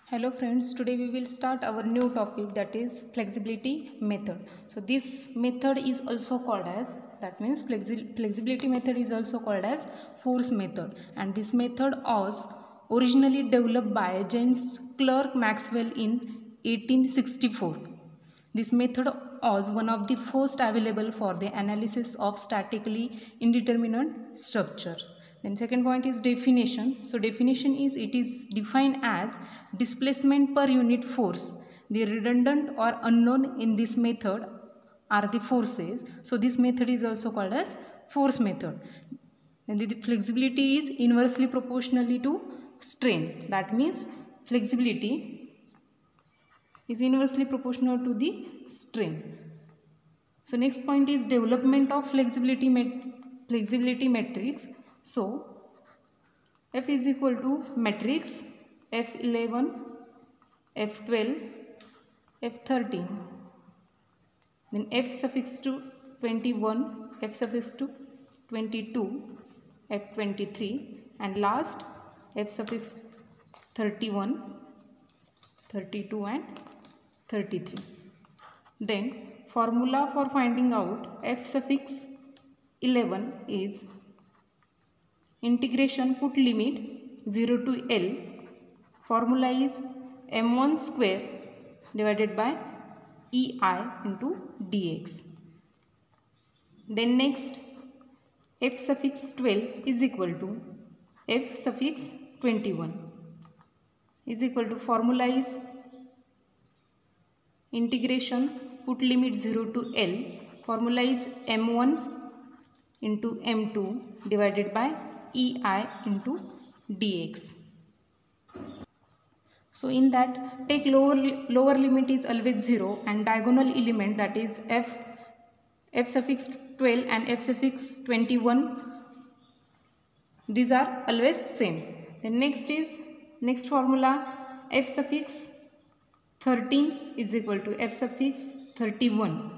Hello friends, today we will start our new topic, that is flexibility method. So this method is also called as, that means flexibility method is also called as force method, and this method was originally developed by James Clerk Maxwell in 1864. This method was one of the first available for the analysis of statically indeterminate structures. Then second point is definition. So definition is, it is defined as displacement per unit force. The redundant or unknown in this method are the forces. So this method is also called as force method. And the flexibility is inversely proportionally to strain. That means flexibility is inversely proportional to the strain. So next point is development of flexibility matrix. So F is equal to matrix F11, F12, F13, then F suffix to 21, F suffix to 22, F23, and last F suffix 31, 32 and 33. Then formula for finding out F suffix 11 is integration put limit 0 to L. Formula is m1 square divided by EI into dx. Then next, F suffix 12 is equal to F suffix 21 is equal to, formula is integration put limit 0 to L. Formula is m1 into m2 divided by EI into dx. So in that, take lower limit is always 0 and diagonal element, that is F suffix 12 and F suffix 21, these are always same. Then next formula, F suffix 13 is equal to F suffix 31.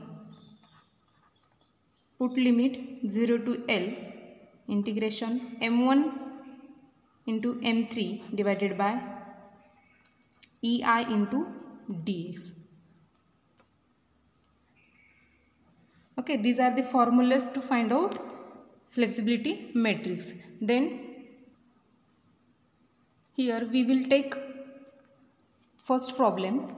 Put limit 0 to L, integration m1 into m3 divided by EI into dx. Okay, these are the formulas to find out flexibility matrix. Then here we will take first problem.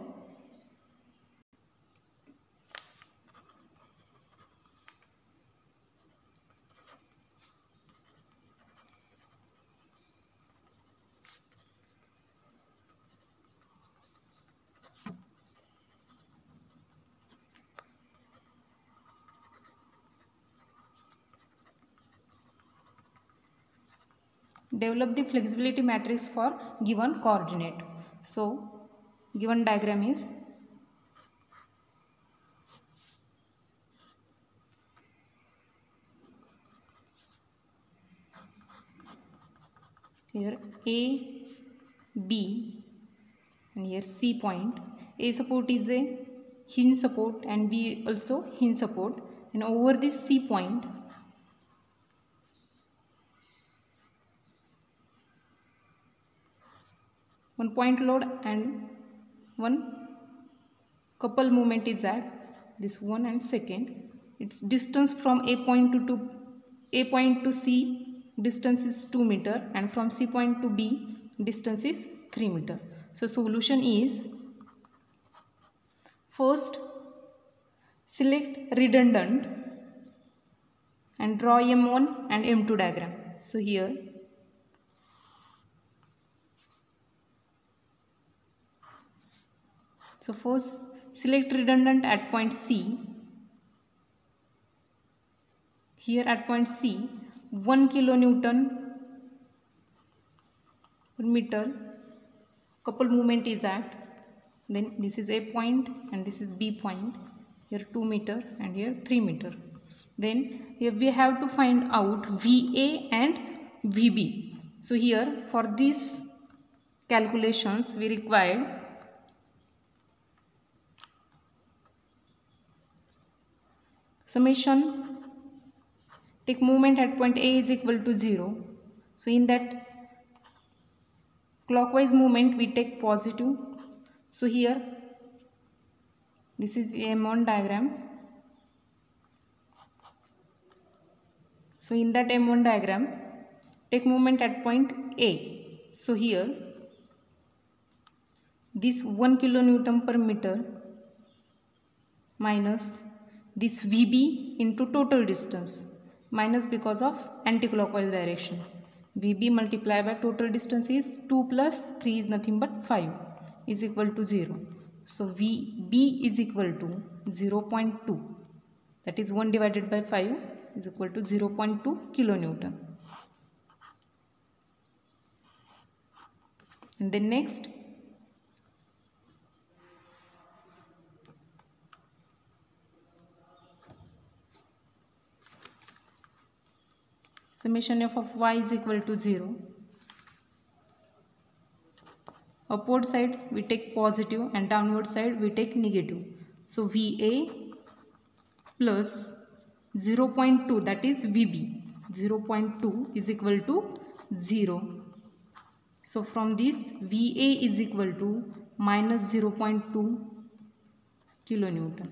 Develop the flexibility matrix for given coordinate. So given diagram is, here A, B, and here C point. A support is a hinge support and B also hinge support, and over this C point one point load and one couple moment is at this one and second. Its distance from A point to C distance is 2 meter, and from C point to B distance is 3 meter. So solution is, first select redundant and draw M1 and M2 diagram. So here first select redundant at point C. Here at point C, 1 kilonewton per meter couple movement is at. Then this is A point and this is B point. Here 2 meter and here 3 meter. Then here we have to find out VA and VB. So here for these calculations we required summation, take moment at point A is equal to 0. So in that clockwise movement we take positive. So here this is M1 diagram. So in that M1 diagram, take movement at point A. So here this 1 kilonewton per meter minus this VB into total distance minus because of anti-clockwise direction. VB multiplied by total distance is 2 plus 3 is nothing but 5 is equal to 0. So VB is equal to 0.2, that is 1 divided by 5 is equal to 0.2 kilonewton. And then next, summation f of y is equal to 0. Upward side we take positive and downward side we take negative. So VA plus 0.2, that is VB, 0.2 is equal to 0. So from this VA is equal to minus 0.2 kilonewton.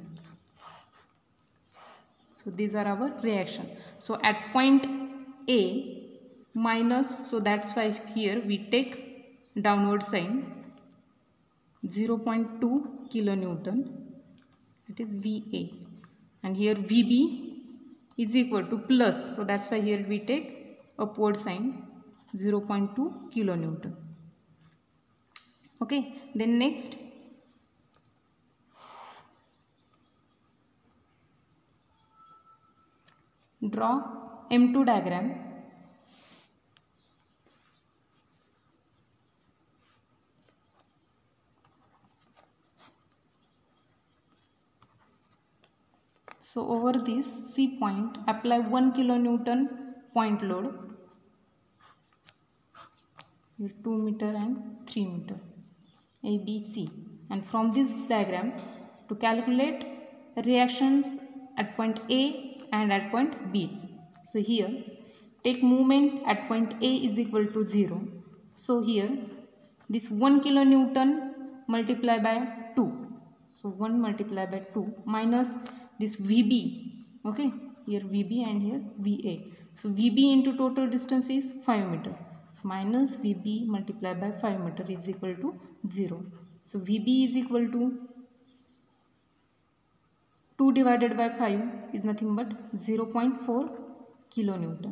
So these are our reaction. So at point A minus, so that's why here we take downward sign, 0.2 kilonewton, that is VA, and here VB is equal to plus, so that's why here we take upward sign, 0.2 kilonewton. Okay, then next, draw M2 diagram. So over this C point, apply 1 kilonewton point load, here 2 meter and 3 meter, A, B, C. And from this diagram, to calculate reactions at point A and at point B. So here, take movement at point A is equal to 0. So here, this 1 kilonewton multiplied by 2. So 1 multiplied by 2 minus this VB, okay, here VB and here VA. So VB into total distance is 5 meter. So minus VB multiplied by 5 meter is equal to 0. So VB is equal to 2 divided by 5 is nothing but 0.4 kilonewton.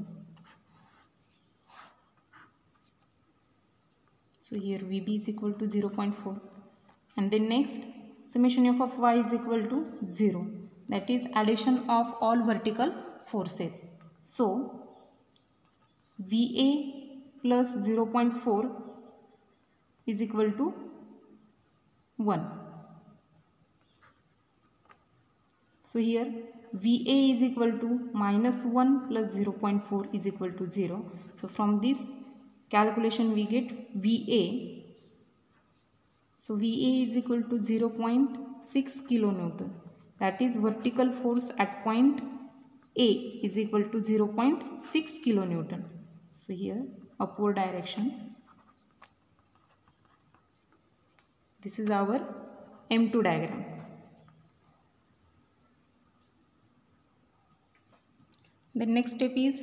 So here VB is equal to 0.4. And then next, summation f of y is equal to 0. That is addition of all vertical forces. So VA plus 0.4 is equal to 1. So here VA is equal to minus 1 plus 0.4 is equal to 0. So from this calculation we get VA. So VA is equal to 0.6 kilonewton. That is vertical force at point A is equal to 0.6 kilonewton. So here upward direction. This is our M2 diagram. The next step is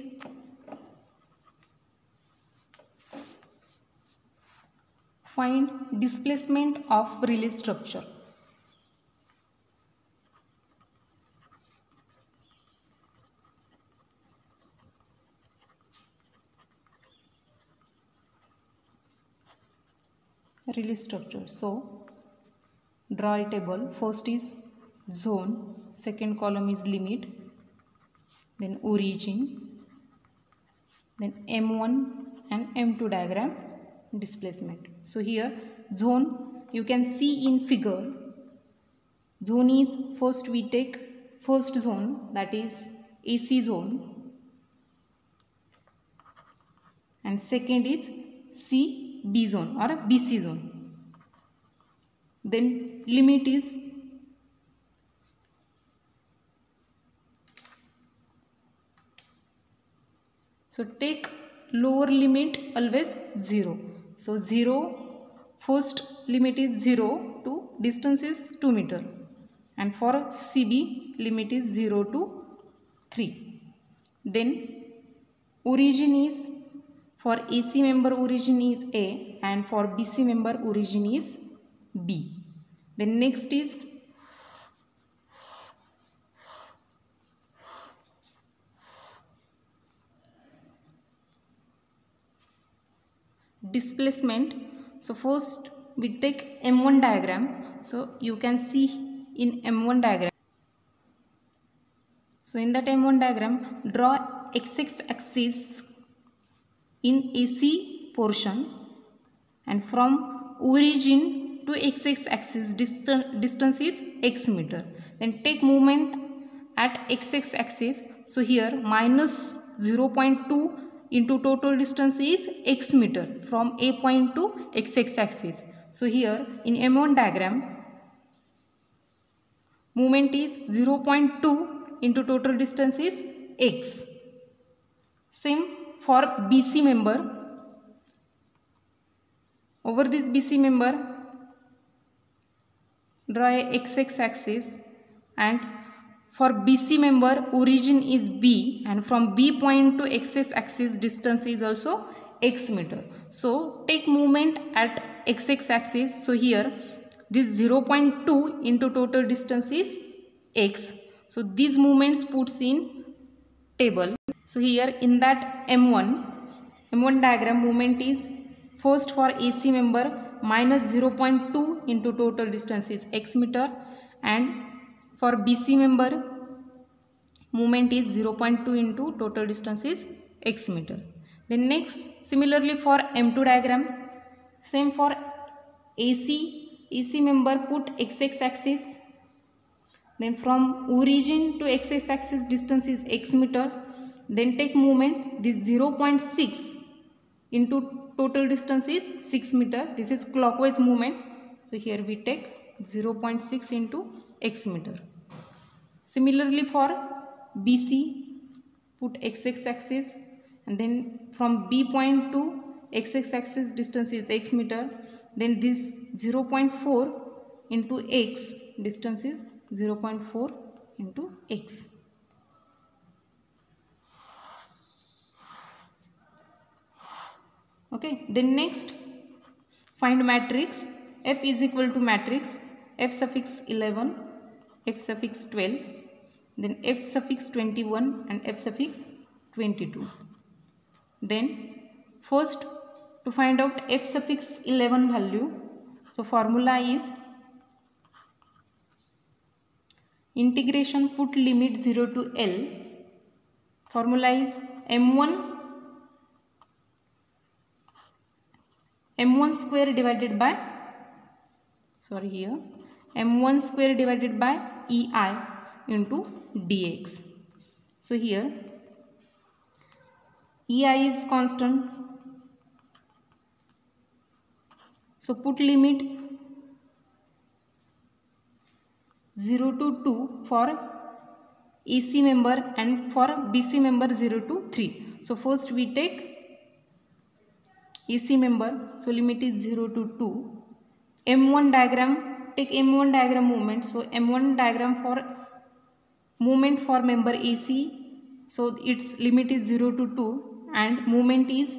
find displacement of release structure. Release structure. So draw a table. First is zone, second column is limit, then origin, then M1 and M2 diagram, displacement. So here zone, you can see in figure, zone is, first we take first zone, that is AC zone, and second is CB zone or BC zone. Then limit is so take lower limit always 0. So 0, first limit is 0 to distance is 2 meter, and for CB limit is 0 to 3. Then origin is, for AC member origin is A and for BC member origin is B. Then next is displacement. So first we take M1 diagram. So you can see in M1 diagram. So in that M1 diagram, draw x axis in AC portion, and from origin to x axis distance is x meter. Then take movement at x axis. So here minus 0.2 into total distance is x meter from A point to x axis. So here in M1 diagram, movement is 0.2 into total distance is x. Same for BC member. Over this BC member, draw a x axis, and for BC member origin is B, and from B point to x axis distance is also x meter. So take movement at x axis. So here this 0.2 into total distance is x. So these movements puts in table. So here in that M1 diagram, movement is first for AC member minus 0.2 into total distance is x meter, and for BC member movement is 0.2 into total distance is x meter. Then next, similarly for M2 diagram, same for AC member put x axis. Then from origin to x axis distance is x meter. Then take movement, this 0.6 into total distance is 6 meter. This is clockwise movement. So here we take 0.6 into x meter. Similarly for BC, put x axis, and then from B point to x axis distance is x meter. Then this 0.4 into x, distance is 0.4 into x. Okay, then next find matrix. F is equal to matrix F suffix 11, F suffix 12, then F suffix 21 and F suffix 22. Then first to find out F suffix 11 value, so formula is integration, put limit 0 to L. Formula is M1 square divided by, M1 square divided by EI into dx. So here EI is constant, so put limit 0 to 2 for AC member and for BC member 0 to 3. So first we take AC member, so limit is 0 to 2. M1 diagram, take M1 diagram movement. So M1 diagram for movement for member AC, so its limit is 0 to 2 and movement is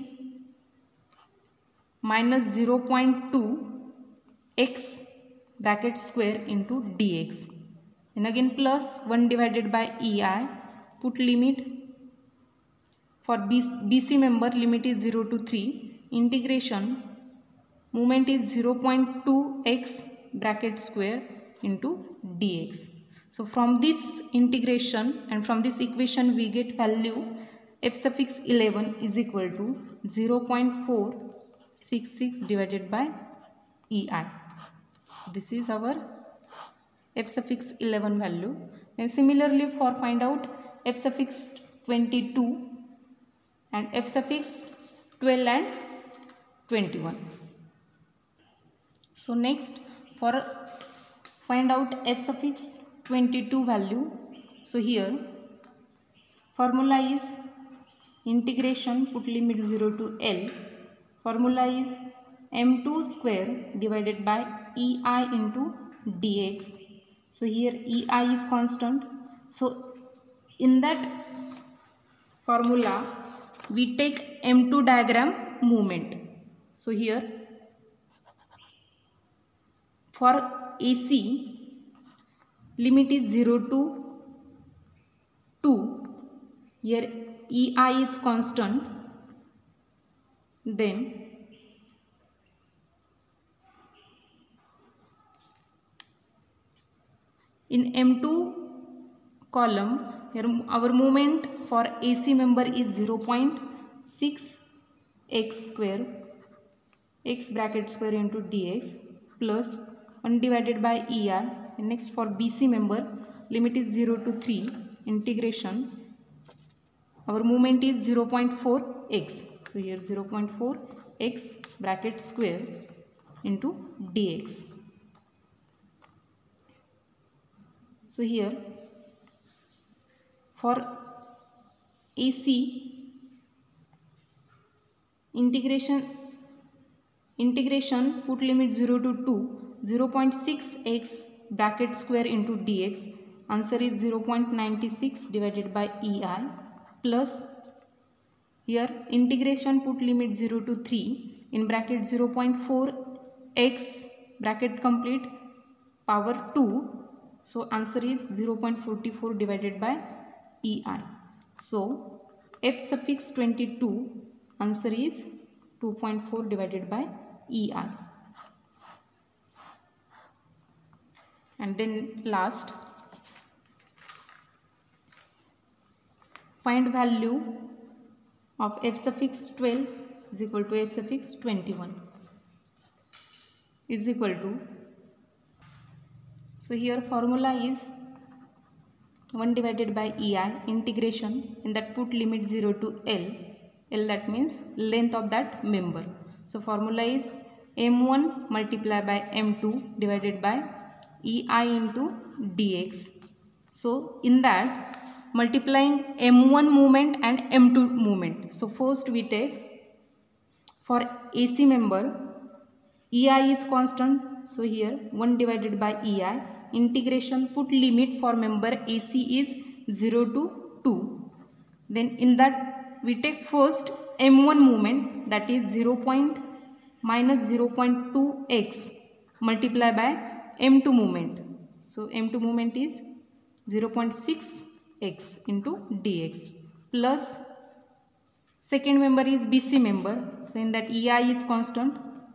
minus 0.2 x bracket square into dx. And again plus 1 divided by EI, put limit for BC member, limit is 0 to 3. Integration, movement is 0.2 x bracket square into dx. So from this integration and from this equation we get value F suffix 11 is equal to 0.466 divided by EI. This is our F suffix 11 value. And similarly for find out F suffix 22 and F suffix 12 and 21. So next for find out F suffix 22 value. So here formula is integration, put limit 0 to L. Formula is m2 square divided by ei into dx. So here ei is constant. So in that formula we take m2 diagram movement. So here for AC limit is 0 to 2. Here ei is constant. Then in m2 column, here our moment for AC member is 0.6 x square, x bracket square into dx plus 1 divided by EI. And next for BC member, limit is 0 to 3, integration, our moment is 0.4 x. So here 0.4 x bracket square into dx. So here for AC integration put limit 0 to 2, 0.6 x bracket square into dx, answer is 0.96 divided by EI plus here integration put limit 0 to 3 in bracket 0.4 x bracket complete power 2. So answer is 0.44 divided by EI. So f suffix 22, answer is 2.4 divided by EI. And then last, find value of f suffix 12 is equal to f suffix 21 is equal to, so here formula is 1 divided by EI integration, in that put limit 0 to L, that means length of that member. So formula is m1 multiplied by m2 divided by EI into dx. So in that multiplying m1 movement and m2 movement. So first we take for AC member EI is constant. So here 1 divided by EI integration put limit for member AC is 0 to 2. Then in that we take first m1 movement, that is minus 0.2x multiply by m2 movement. So m2 movement is 0.6x into dx plus second member is BC member. So in that EI is constant,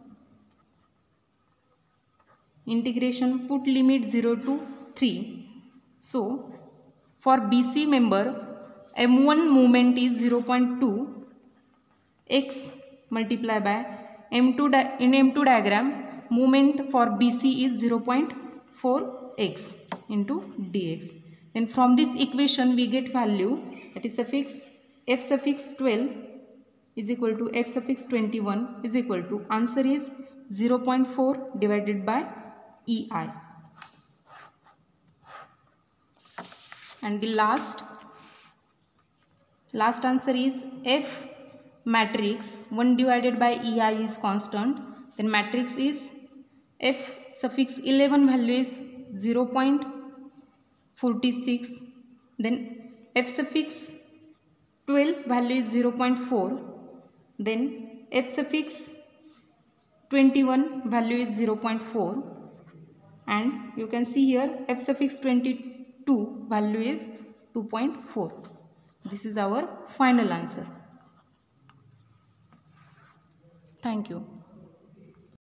integration put limit 0 to 3. So for BC member m1 movement is 0.2 x multiply by m2 in m2 diagram movement for BC is 0.4 x into dx. Then from this equation we get value, that is f suffix 12 is equal to f suffix 21 is equal to, answer is 0.4 divided by EI. And the last answer is f matrix 1 divided by EI is constant. Then matrix is f suffix 11 value is 0.46. Then f suffix 12 value is 0.4. Then f suffix 21 value is 0.4. And you can see here f suffix 22 value is 2.4. This is our final answer. Thank you.